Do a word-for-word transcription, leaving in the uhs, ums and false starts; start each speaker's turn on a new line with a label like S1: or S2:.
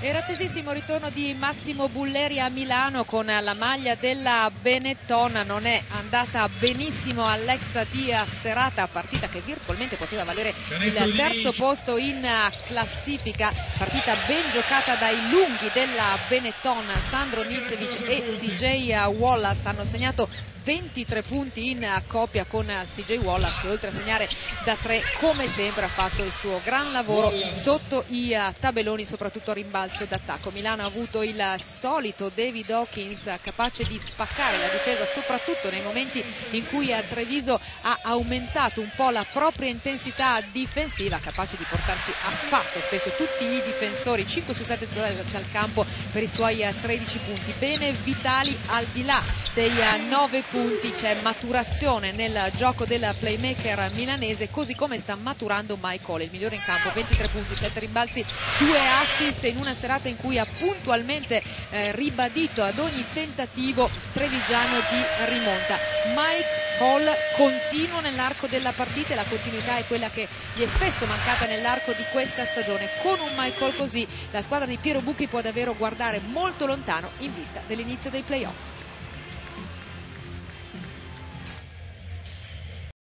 S1: Era attesissimo ritorno di Massimo Bulleri a Milano con la maglia della Benetton. Non è andata benissimo all'ex di serata, partita che virtualmente poteva valere il terzo posto in classifica, partita ben giocata dai lunghi della Benetton. Sandro Nicevic e C J Wallace hanno segnato ventitré punti in coppia con C J Wallace, che oltre a segnare da tre come sempre ha fatto il suo gran lavoro sotto i tabelloni, soprattutto a rimbalzo d'attacco. Milano ha avuto il solito David Hawkins capace di spaccare la difesa, soprattutto nei momenti in cui Treviso ha aumentato un po' la propria intensità difensiva, capace di portarsi a spasso spesso tutti i difensori. Cinque su sette dal campo per i suoi tredici punti. Bene Vitali, al di là dei nove punti c'è maturazione nel gioco del playmaker milanese, così come sta maturando Mike Cole, il migliore in campo, ventitré punti, sette rimbalzi, due assist in una serata in cui ha puntualmente eh, ribadito ad ogni tentativo trevigiano di rimonta. Mike Cole continuo nell'arco della partita, e la continuità è quella che gli è spesso mancata nell'arco di questa stagione. Con un Mike Cole così la squadra di Piero Bucchi può davvero guardare molto lontano in vista dell'inizio dei playoff.